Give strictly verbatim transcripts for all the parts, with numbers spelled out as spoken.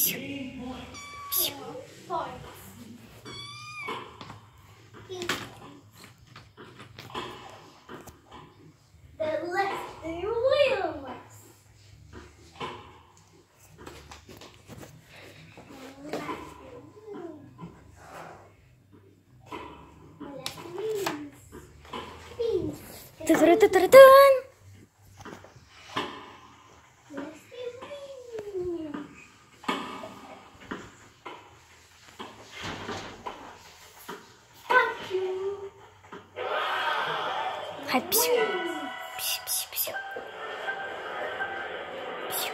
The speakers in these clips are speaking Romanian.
Hai, psiu, psiu, psiu, psiu, psiu.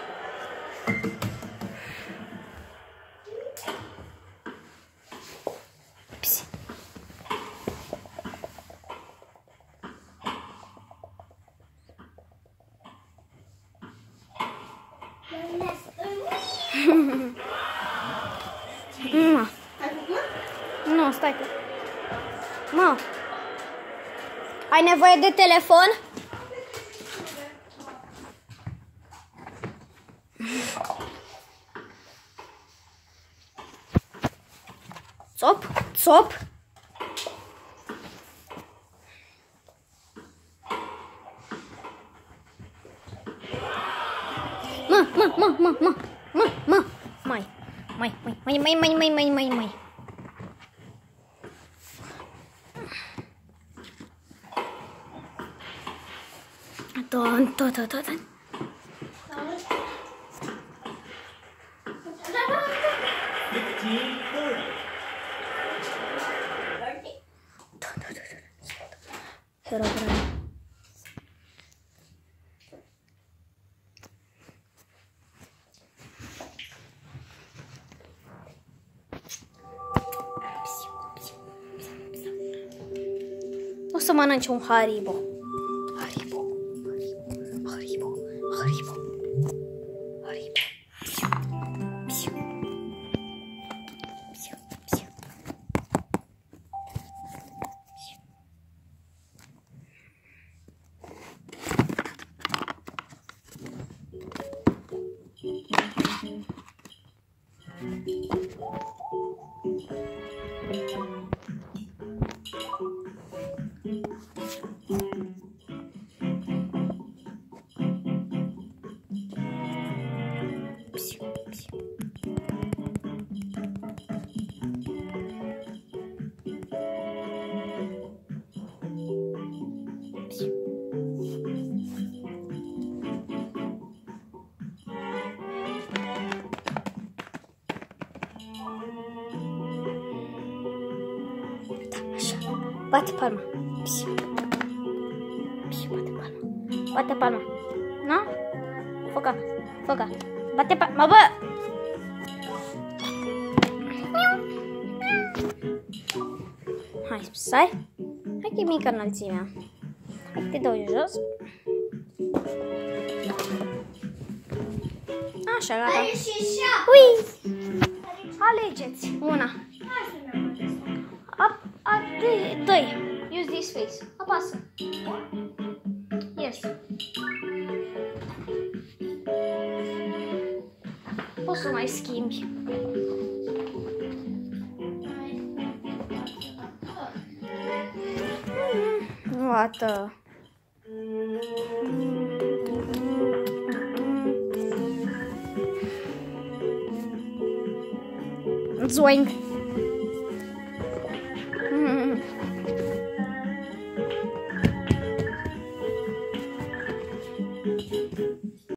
Psiu. Ma. Nu, stai că... Ma. Ai nevoie de telefon? Țop, țop. Mă, mă, mă, mă, mă, mă, mă, mai, mai, mai, mai, mai, mai, mai, mai, mai, mai. Don, don, don, don. Herobrine. O să mănânci un Haribo. Haribo. Haribo. Haribo. Haribo. Psiu. Psiu. Psiu. Psiu. Bate palma. Psiu. Psiu, bate palma. Bate palma. Nu? Foca. Foca. Bate palma. Bă! Hai, stai. Hai că e mică înălțimea. Hai, te dau jos. Așa, gata. Ui! Alegeți una. Up, up, doi. Use this face. Apasă. Yes. Poți să mai schimbi. Iată. Zoink.